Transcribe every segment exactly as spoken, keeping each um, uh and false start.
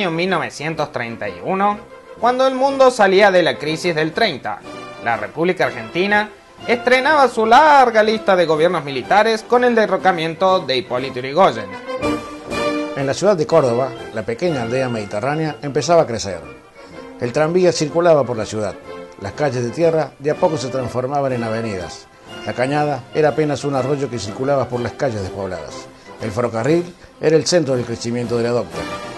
año mil novecientos treinta y uno, cuando el mundo salía de la crisis del treinta. La República Argentina estrenaba su larga lista de gobiernos militares con el derrocamiento de Hipólito Yrigoyen. En la ciudad de Córdoba, la pequeña aldea mediterránea empezaba a crecer. El tranvía circulaba por la ciudad. Las calles de tierra de a poco se transformaban en avenidas. La cañada era apenas un arroyo que circulaba por las calles despobladas. El ferrocarril era el centro del crecimiento de la docta.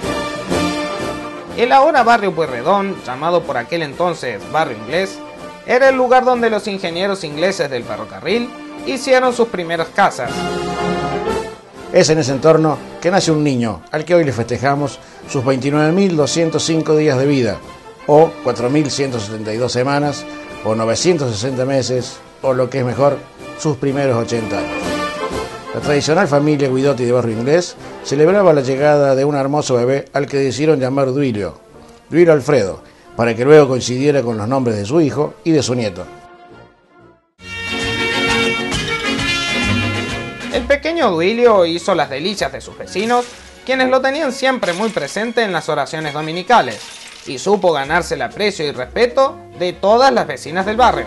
El ahora barrio Pueyrredón, llamado por aquel entonces barrio inglés, era el lugar donde los ingenieros ingleses del ferrocarril hicieron sus primeras casas. Es en ese entorno que nace un niño, al que hoy le festejamos sus veintinueve mil doscientos cinco días de vida, o cuatro mil ciento setenta y dos semanas, o novecientos sesenta meses, o lo que es mejor, sus primeros ochenta años. La tradicional familia Guidotti de barrio inglés celebraba la llegada de un hermoso bebé al que decidieron llamar Duilio, Duilio Alfredo, para que luego coincidiera con los nombres de su hijo y de su nieto. El pequeño Duilio hizo las delicias de sus vecinos, quienes lo tenían siempre muy presente en las oraciones dominicales, y supo ganarse el aprecio y respeto de todas las vecinas del barrio.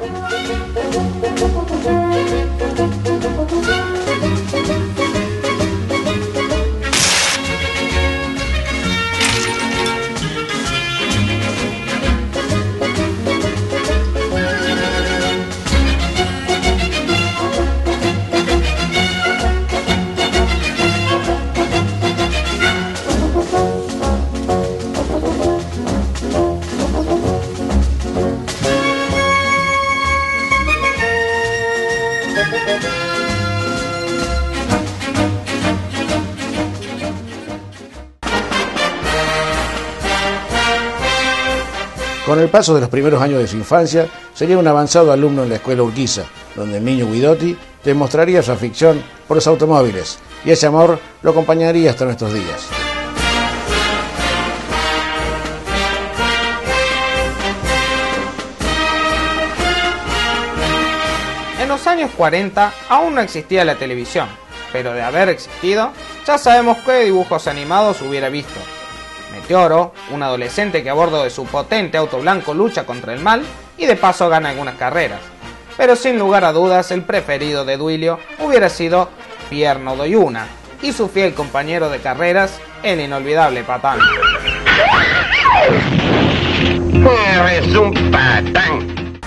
Con el paso de los primeros años de su infancia, sería un avanzado alumno en la escuela Urquiza, donde el niño Guidotti demostraría su afición por los automóviles, y ese amor lo acompañaría hasta nuestros días. En los años cuarenta aún no existía la televisión, pero de haber existido, ya sabemos qué dibujos animados hubiera visto. Meteoro, un adolescente que a bordo de su potente auto blanco lucha contra el mal y de paso gana algunas carreras. Pero sin lugar a dudas el preferido de Duilio hubiera sido Pierre No Doy Una y su fiel compañero de carreras, el inolvidable Patán. ¡Eres un patán!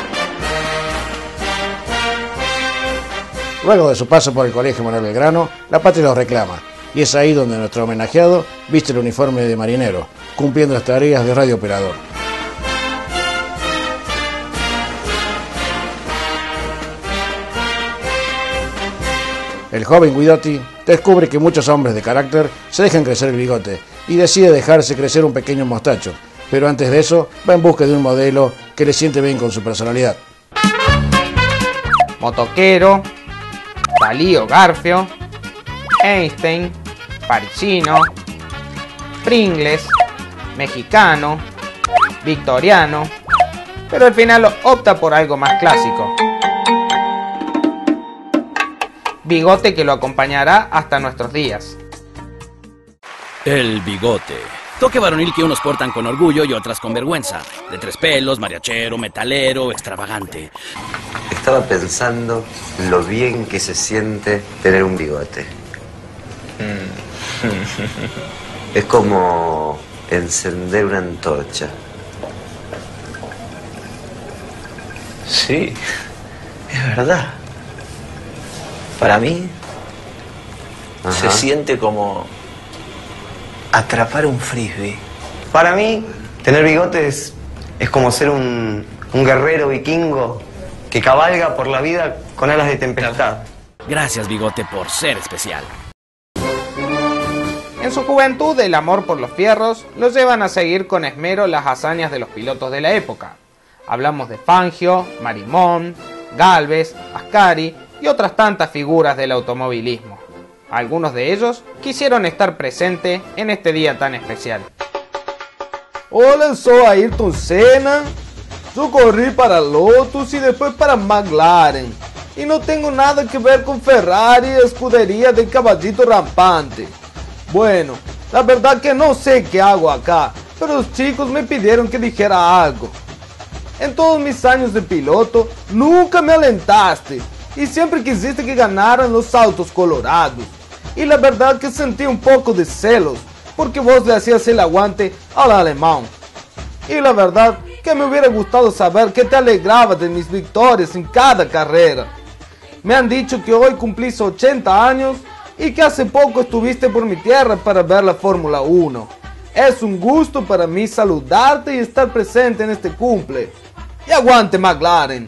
Luego de su paso por el Colegio Manuel Belgrano, la patria lo reclama. Y es ahí donde nuestro homenajeado viste el uniforme de marinero, cumpliendo las tareas de radiooperador. El joven Guidotti descubre que muchos hombres de carácter se dejan crecer el bigote y decide dejarse crecer un pequeño mostacho, pero antes de eso va en busca de un modelo que le siente bien con su personalidad. Motoquero, Dalí o Garfio, Einstein, parisino, Pringles, mexicano, victoriano, pero al final opta por algo más clásico. Bigote que lo acompañará hasta nuestros días. El bigote. Toque varonil que unos portan con orgullo y otras con vergüenza. De tres pelos, mariachero, metalero, extravagante. Estaba pensando lo bien que se siente tener un bigote. Es como encender una antorcha. Sí, es verdad. Para mí, ajá, se siente como atrapar un frisbee. Para mí, tener bigotes es como ser un, un guerrero vikingo que cabalga por la vida con alas de tempestad. Gracias, bigote, por ser especial. En su juventud, el amor por los fierros los llevan a seguir con esmero las hazañas de los pilotos de la época. Hablamos de Fangio, Marimón, Gálvez, Ascari y otras tantas figuras del automovilismo. Algunos de ellos quisieron estar presentes en este día tan especial. Hola, soy Ayrton Senna. Yo corrí para Lotus y después para McLaren. Y no tengo nada que ver con Ferrari, escudería del caballito rampante. Bueno, La verdad que no sé qué hago acá, pero los chicos me pidieron que dijera algo. En todos mis años de piloto, nunca me alentaste y siempre quisiste que ganaran los autos colorados. Y la verdad que sentí un poco de celos, porque vos le hacías el aguante al alemán. Y la verdad que me hubiera gustado saber que te alegrabas de mis victorias en cada carrera. Me han dicho que hoy cumplís ochenta años y que hace poco estuviste por mi tierra para ver la Fórmula uno. Es un gusto para mí saludarte y estar presente en este cumple. ¡Y aguante McLaren!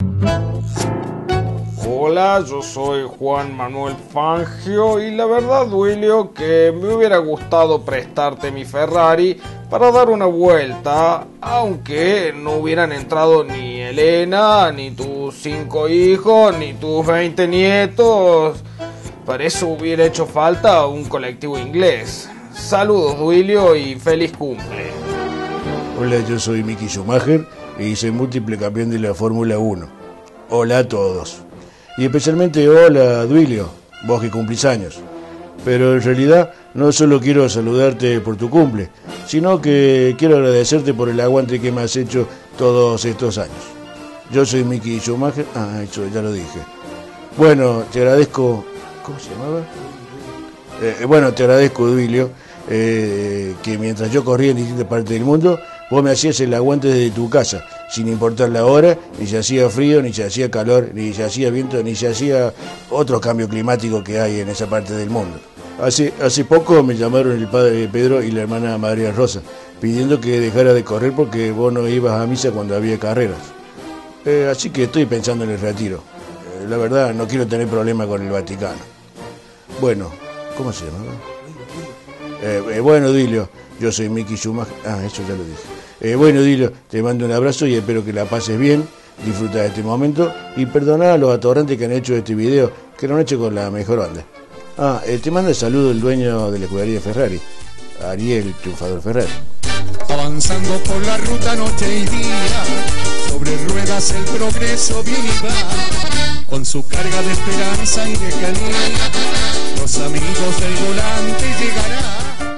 Hola, yo soy Juan Manuel Fangio y la verdad, Duilio, que me hubiera gustado prestarte mi Ferrari para dar una vuelta, aunque no hubieran entrado ni Elena, ni tus cinco hijos, ni tus veinte nietos. Para eso hubiera hecho falta un colectivo inglés. Saludos, Duilio, y feliz cumple. Hola, yo soy Micky Schumacher y soy múltiple campeón de la Fórmula uno. Hola a todos. Y especialmente hola, Duilio, vos que cumplís años. Pero en realidad no solo quiero saludarte por tu cumple, sino que quiero agradecerte por el aguante que me has hecho todos estos años. Yo soy Micky Schumacher. Ah, eso ya lo dije. Bueno, te agradezco... ¿Cómo se llamaba? Eh, bueno, te agradezco, Duilio, eh, que mientras yo corría en distintas partes del mundo, vos me hacías el aguante desde tu casa, sin importar la hora, ni si hacía frío, ni si hacía calor, ni si hacía viento, ni si hacía otro cambio climático que hay en esa parte del mundo. Hace, hace poco me llamaron el padre Pedro y la hermana María Rosa, pidiendo que dejara de correr porque vos no ibas a misa cuando había carreras. Eh, así que estoy pensando en el retiro. Eh, la verdad, no quiero tener problemas con el Vaticano. Bueno, ¿cómo se llama? Eh, eh, bueno, Duilio, yo soy Micky Schumacher. Ah, eso ya lo dije. Eh, bueno, Duilio, te mando un abrazo y espero que la pases bien, disfruta de este momento y perdona a los atorrantes que han hecho este video, que lo han hecho con la mejor onda. Ah, eh, te manda el saludo el dueño de la escudería Ferrari, Ariel, triunfador Ferrari. Avanzando por la ruta noche y día, sobre ruedas el progreso viene y va, con su carga de esperanza y de calidad, los amigos del volante llegarán.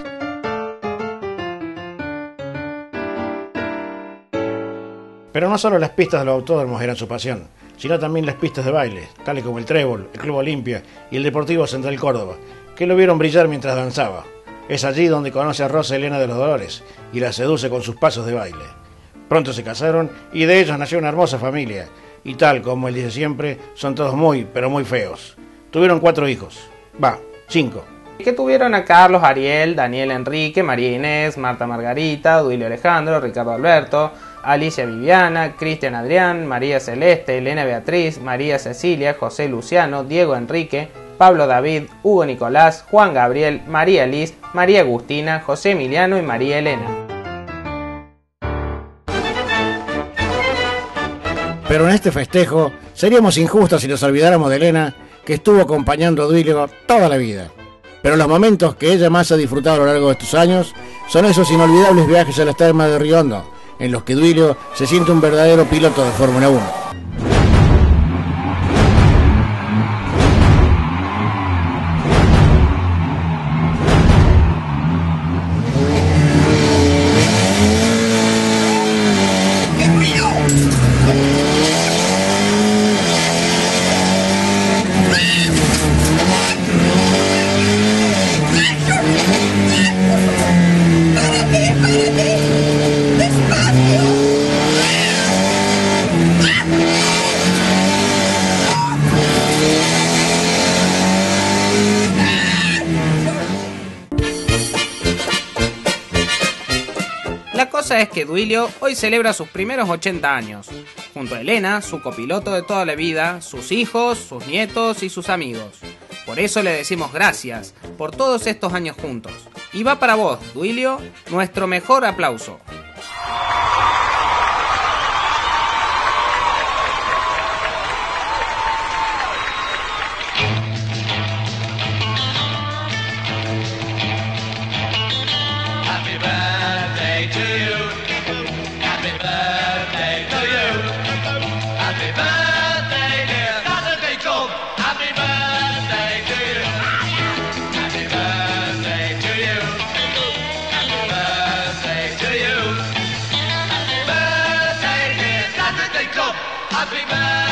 Pero no solo las pistas de los autódromos eran su pasión, sino también las pistas de baile, tales como el Trébol, el Club Olimpia y el Deportivo Central Córdoba, que lo vieron brillar mientras danzaba. Es allí donde conoce a Rosa Elena de los Dolores y la seduce con sus pasos de baile. Pronto se casaron y de ellos nació una hermosa familia, y tal como él dice siempre, son todos muy, pero muy feos. Tuvieron cuatro hijos, va, cinco. Que tuvieron a Carlos, Ariel, Daniel Enrique, María Inés, Marta Margarita, Duilio Alejandro, Ricardo Alberto, Alicia Viviana, Cristian Adrián, María Celeste, Elena Beatriz, María Cecilia, José Luciano, Diego Enrique, Pablo David, Hugo Nicolás, Juan Gabriel, María Liz, María Agustina, José Emiliano y María Elena. Pero en este festejo seríamos injustos si nos olvidáramos de Elena, que estuvo acompañando a Duilio toda la vida. Pero los momentos que ella más ha disfrutado a lo largo de estos años son esos inolvidables viajes a las termas de Río Hondo, en los que Duilio se siente un verdadero piloto de Fórmula uno. La cosa es que Duilio hoy celebra sus primeros ochenta años, junto a Elena, su copiloto de toda la vida, sus hijos, sus nietos y sus amigos. Por eso le decimos gracias por todos estos años juntos. Y va para vos, Duilio, nuestro mejor aplauso. Happy birthday to you. Happy birthday.